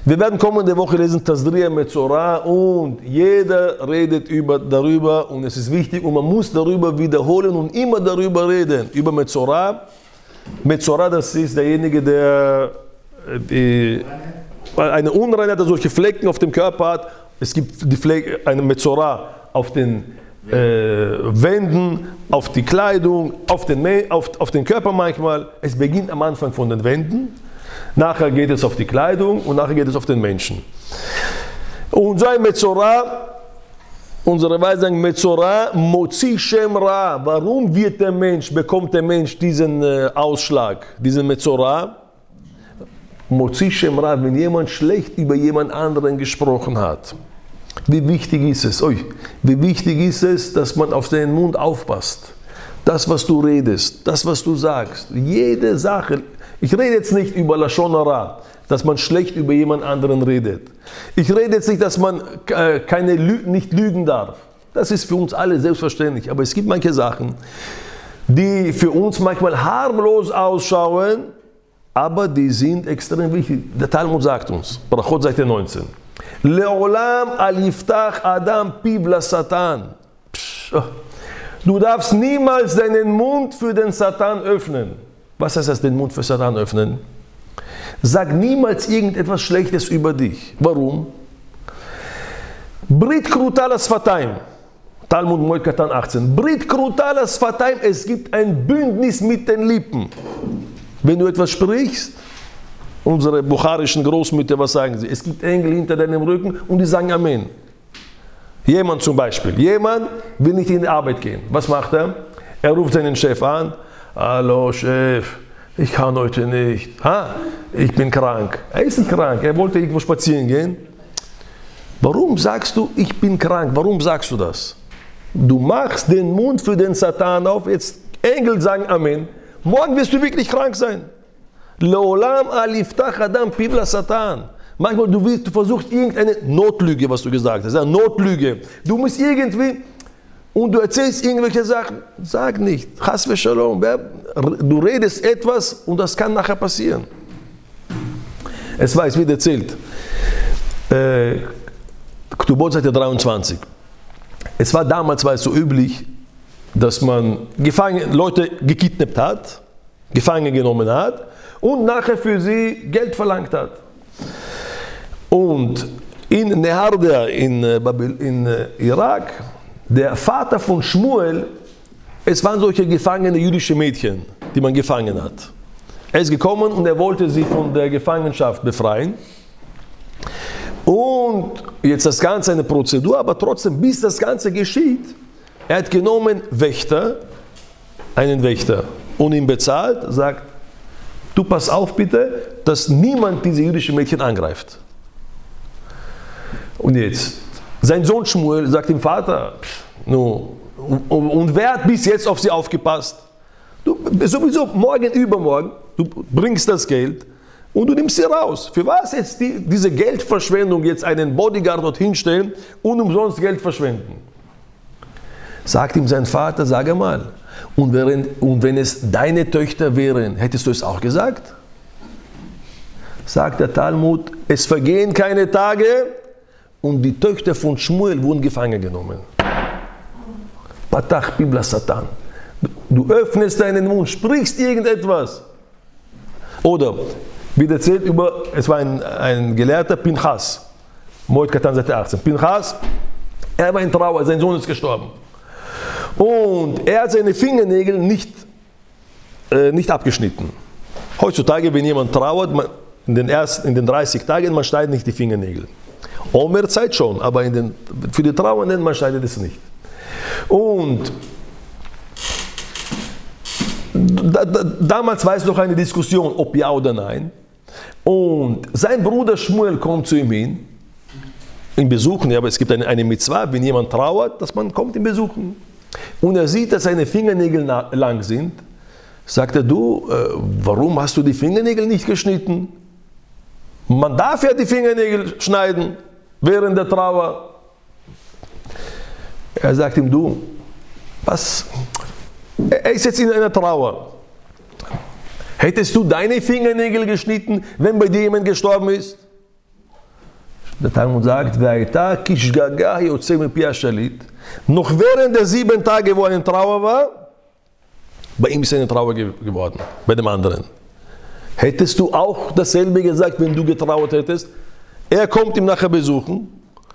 Wir werden kommende Woche lesen Tazria Metzora und jeder redet darüber und es ist wichtig und man muss darüber wiederholen und immer darüber reden. Über Metzora. Metzora, das ist derjenige, der eine Unreinheit, der solche Flecken auf dem Körper hat. Es gibt eine Metzora auf den Wänden, auf die Kleidung, auf den Körper manchmal. Es beginnt am Anfang von den Wänden. Nachher geht es auf die Kleidung und nachher geht es auf den Menschen. Und so ein Metzora, unsere Weise sagen Metzora, Motzi Shem Ra. Warum bekommt der Mensch diesen Ausschlag, diesen Metzora? Motzi Shem Ra, wenn jemand schlecht über jemand anderen gesprochen hat. Wie wichtig ist es, dass man auf seinen Mund aufpasst. Das, was du redest, das, was du sagst, jede Sache. Ich rede jetzt nicht über Lashon Hara, dass man schlecht über jemand anderen redet. Ich rede jetzt nicht, dass man nicht lügen darf. Das ist für uns alle selbstverständlich. Aber es gibt manche Sachen, die für uns manchmal harmlos ausschauen, aber die sind extrem wichtig. Der Talmud sagt uns, Brachot Seite 19, Leolam aliftach Adam piv la Satan. Du darfst niemals deinen Mund für den Satan öffnen. Was heißt das, den Mund für Satan öffnen? Sag niemals irgendetwas Schlechtes über dich. Warum? Brit Krutal Sfataim. Talmud Moed Katan 18. Brit Krutal Sfataim. Es gibt ein Bündnis mit den Lippen. Wenn du etwas sprichst, unsere bucharischen Großmütter, was sagen sie? Es gibt Engel hinter deinem Rücken und die sagen Amen. Jemand zum Beispiel. Jemand will nicht in die Arbeit gehen. Was macht er? Er ruft seinen Chef an. Hallo Chef, ich kann heute nicht. Ich bin krank. Er ist nicht krank, er wollte irgendwo spazieren gehen. Warum sagst du, ich bin krank? Warum sagst du das? Du machst den Mund für den Satan auf, jetzt Engel sagen Amen. Morgen wirst du wirklich krank sein. Leolam aliftach Adam piv la Satan. Manchmal du versuchst irgendeine Notlüge, was du gesagt hast. Notlüge. Du musst irgendwie... Und du erzählst irgendwelche Sachen, sag nicht. Chas v'shalom. Du redest etwas und das kann nachher passieren. Es wird erzählt. Ktubot Seite 23. Es war damals so üblich, dass man Leute gekidnappt hat, gefangen genommen hat und nachher für sie Geld verlangt hat. Und in Neharda in Irak, der Vater von Shmuel, es waren solche gefangene jüdische Mädchen, die man gefangen hat. Er ist gekommen und er wollte sie von der Gefangenschaft befreien. Und jetzt das Ganze eine Prozedur, aber trotzdem, bis das Ganze geschieht, er hat genommen einen Wächter und ihn bezahlt, sagt, du pass auf bitte, dass niemand diese jüdischen Mädchen angreift. Und jetzt, sein Sohn Shmuel sagt dem Vater, und wer hat bis jetzt auf sie aufgepasst? Du, sowieso morgen, übermorgen, du bringst das Geld und du nimmst sie raus. Für was jetzt diese Geldverschwendung, jetzt einen Bodyguard dort hinstellen und umsonst Geld verschwenden? Sagt ihm sein Vater, sag mal, und wenn es deine Töchter wären, hättest du es auch gesagt? Sagt der Talmud, es vergehen keine Tage, und die Töchter von Shmuel wurden gefangen genommen. Patach piv la Satan. Du öffnest deinen Mund, sprichst irgendetwas. Oder, wie erzählt es war ein Gelehrter, Pinchas. Moed Katan Seite 18. Pinchas, er war in Trauer, sein Sohn ist gestorben. Und er hat seine Fingernägel nicht abgeschnitten. Heutzutage, wenn jemand trauert, in den 30 Tagen, man schneidet nicht die Fingernägel. Omer-Zeit schon, aber für die Trauernden, man schneidet es nicht. Und damals war es noch eine Diskussion, ob ja oder nein. Und sein Bruder Shmuel kommt zu ihm hin, ihn besuchen, ja, aber es gibt eine Mitzvah, wenn jemand trauert, dass man kommt ihn besuchen. Und er sieht, dass seine Fingernägel lang sind. Sagt er, warum hast du die Fingernägel nicht geschnitten? Man darf ja die Fingernägel schneiden während der Trauer. Er sagt ihm, was? Er ist jetzt in einer Trauer. Hättest du deine Fingernägel geschnitten, wenn bei dir jemand gestorben ist? Der Talmud sagt, noch während der 7 Tage, wo er in Trauer war, bei ihm ist eine Trauer geworden, bei dem anderen. Hättest du auch dasselbe gesagt, wenn du getrauert hättest? Er kommt ihm nachher besuchen,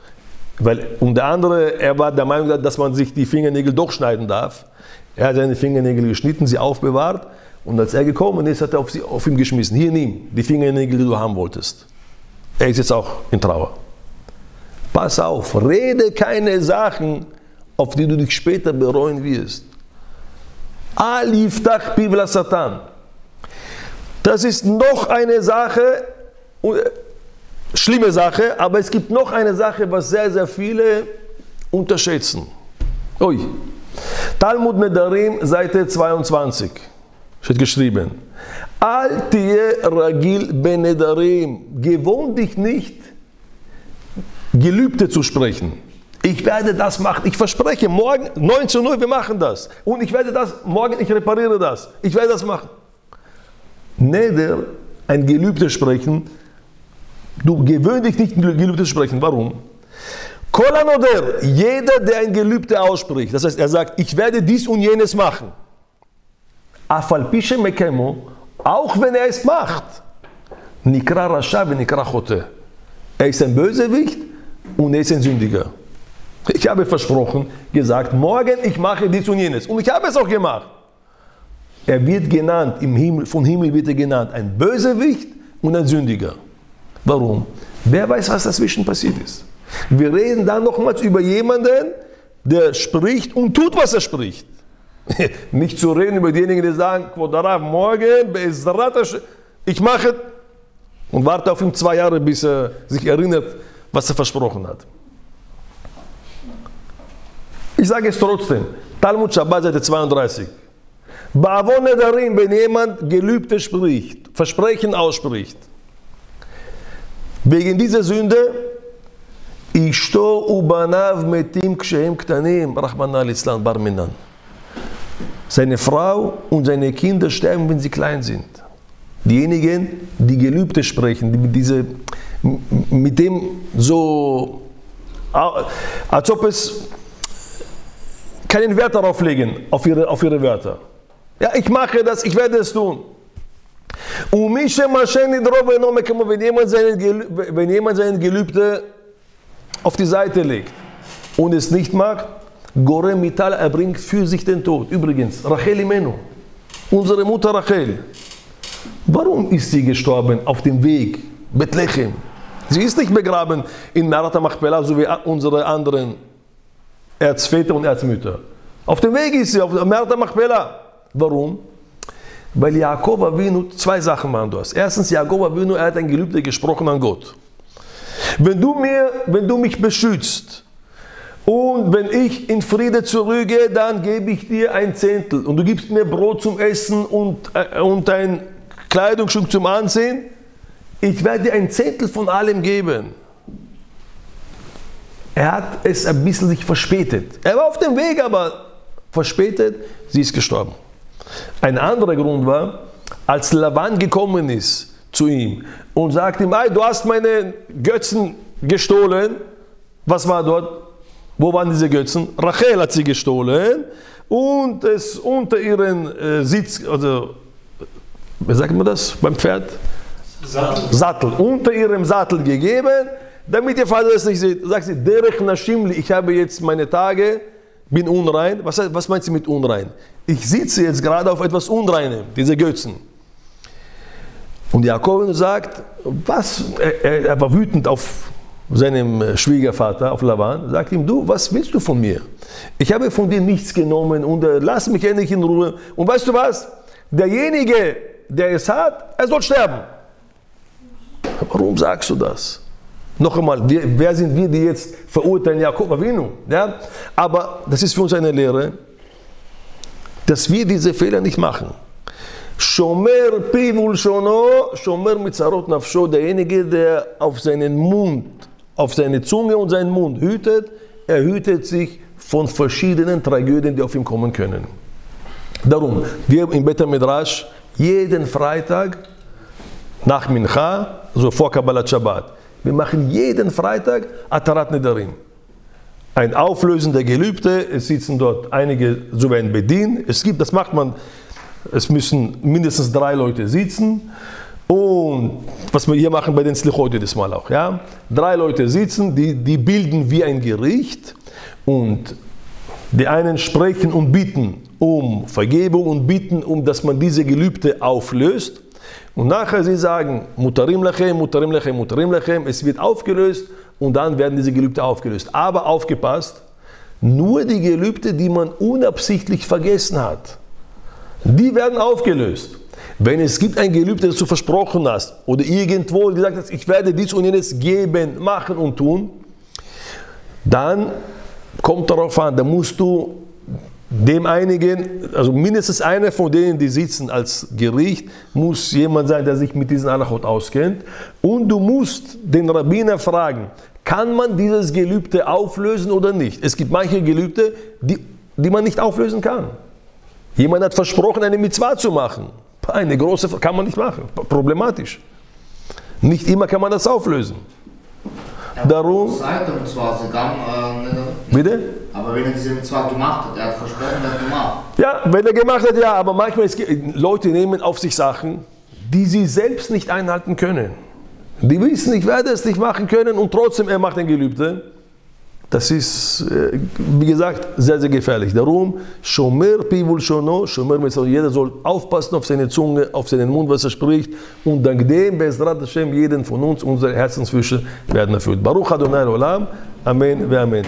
und der andere, er war der Meinung, dass man sich die Fingernägel doch schneiden darf. Er hat seine Fingernägel geschnitten, sie aufbewahrt, und als er gekommen ist, hat er auf ihn geschmissen. Hier, nimm die Fingernägel, die du haben wolltest. Er ist jetzt auch in Trauer. Pass auf, rede keine Sachen, auf die du dich später bereuen wirst. Aliftach Pivla Satan. Das ist noch eine Sache, schlimme Sache, aber es gibt noch eine Sache, was sehr, sehr viele unterschätzen. Ui. Talmud Nedarim, Seite 22, steht geschrieben. Al tiye ragil benedarim. Gewohn dich nicht, Gelübde zu sprechen. Ich werde das machen. Ich verspreche, morgen 19 Uhr, wir machen das. Und ich werde das, morgen, ich repariere das. Ich werde das machen. Neder, ein Gelübde sprechen. Du gewöhn dich nicht, ein Gelübde zu sprechen. Warum? Kolanoder, jeder, der ein Gelübde ausspricht, das heißt, er sagt, ich werde dies und jenes machen. Afalpische mekemo, auch wenn er es macht. Nikra Rasha nikra Chote. Er ist ein Bösewicht und er ist ein Sündiger. Ich habe versprochen, gesagt, morgen ich mache dies und jenes. Und ich habe es auch gemacht. Er wird genannt, im Himmel, vom Himmel wird er genannt, ein Bösewicht und ein Sündiger. Warum? Wer weiß, was dazwischen passiert ist. Wir reden dann nochmals über jemanden, der spricht und tut, was er spricht. Nicht zu reden über diejenigen, die sagen, morgen, ich mache und warte auf ihn 2 Jahre, bis er sich erinnert, was er versprochen hat. Ich sage es trotzdem. Talmud Shabbat, Seite 32. Ba'avon Nedarim, wenn jemand Gelübde spricht, Versprechen ausspricht, wegen dieser Sünde, Ishto ubanav metim ksheim ktanim, Rachmana litzlan bar minan. Seine Frau und seine Kinder sterben, wenn sie klein sind. Diejenigen, die Gelübde sprechen, die mit dem so, als ob es keinen Wert darauf legen, auf ihre Wörter. Ja, ich mache das, ich werde es tun. Wenn jemand seine Gelübde auf die Seite legt und es nicht macht, Gorem Mital, er bringt für sich den Tod. Übrigens, Rachel Imenu, unsere Mutter Rachel, warum ist sie gestorben auf dem Weg Bethlehem? Sie ist nicht begraben in Me'arat Machpelah, so wie unsere anderen Erzväter und Erzmütter. Auf dem Weg ist sie, auf Me'arat Machpelah. Warum? Weil Jakob Avinu 2 Sachen machen das. Erstens, Jakob Avinu, er hat ein Gelübde gesprochen an Gott. Wenn du mich beschützt und wenn ich in Friede zurückgehe, dann gebe ich dir ein Zehntel und du gibst mir Brot zum Essen und ein Kleidungsstück zum Ansehen, ich werde dir ein Zehntel von allem geben. Er hat es ein bisschen sich verspätet. Er war auf dem Weg, aber verspätet, sie ist gestorben. Ein anderer Grund war, als Laban gekommen ist zu ihm und sagte ihm, du hast meine Götzen gestohlen. Was war dort? Wo waren diese Götzen? Rachel hat sie gestohlen und es unter ihren Sitz, also, wie sagt man das beim Pferd? Sattel. Unter ihrem Sattel gegeben, damit ihr Vater das nicht sieht. Sagt sie, Derech Nashimli, ich habe jetzt meine Tage, bin unrein. Was meint sie mit unrein? Ich sitze jetzt gerade auf etwas Unreinem, diese Götzen. Und Jakob sagt, was? Er war wütend auf seinem Schwiegervater, auf Laban, sagt ihm, du, was willst du von mir? Ich habe von dir nichts genommen und lass mich endlich in Ruhe. Und weißt du was? Derjenige, der es hat, er soll sterben. Warum sagst du das? Noch einmal, wer sind wir, die jetzt verurteilen Jakob Avinu? Ja? Aber das ist für uns eine Lehre, dass wir diese Fehler nicht machen. Shomer pivul shono, shomer mitzarot nafsho, derjenige, der auf seinen Mund, auf seine Zunge und seinen Mund hütet, er hütet sich von verschiedenen Tragödien, die auf ihn kommen können. Darum, wir im Bet HaMidrash jeden Freitag nach Mincha, also vor Kabbalat Shabbat, Wir machen jeden Freitag Atarat Nedarim. Ein Auflösen der Gelübde, es sitzen dort einige, so werden bedient. Das macht man, es müssen mindestens 3 Leute sitzen. Und was wir hier machen bei den Slichot jedes Mal auch. Ja? 3 Leute sitzen, die bilden wie ein Gericht. Und die einen sprechen und bitten um Vergebung und bitten, dass man diese Gelübde auflöst. Und nachher sie sagen, Mutarim lechem, Mutarim lechem, Mutarim lechem, es wird aufgelöst und dann werden diese Gelübde aufgelöst. Aber aufgepasst, nur die Gelübde, die man unabsichtlich vergessen hat, die werden aufgelöst. Wenn es gibt ein Gelübde, das du versprochen hast oder irgendwo gesagt hast, ich werde dies und jenes geben, machen und tun, dann kommt darauf an, da musst du dem einigen, also mindestens einer von denen, die sitzen als Gericht, muss jemand sein, der sich mit diesen Halachot auskennt. Und du musst den Rabbiner fragen, kann man dieses Gelübde auflösen oder nicht? Es gibt manche Gelübde, die man nicht auflösen kann. Jemand hat versprochen, eine Mitzvah zu machen. Eine große, kann man nicht machen. Problematisch. Nicht immer kann man das auflösen. Darum. Bitte? Aber wenn er diese Mitzvah gemacht hat, er hat versprochen, er hat gemacht. Ja, wenn er gemacht hat, ja, aber manchmal Leute nehmen auf sich Sachen, die sie selbst nicht einhalten können. Die wissen, ich werde es nicht machen können und trotzdem er macht ein Gelübde. Das ist, wie gesagt, sehr, sehr gefährlich. Darum, Shomer Pivul Shono, Shomer Mitzvah, jeder soll aufpassen auf seine Zunge, auf seinen Mund, was er spricht. Und dank dem, Be'ezrat Hashem, jeden von uns, unsere Herzenswünsche werden erfüllt. Baruch Adonai Olam, Amen, ve Amen.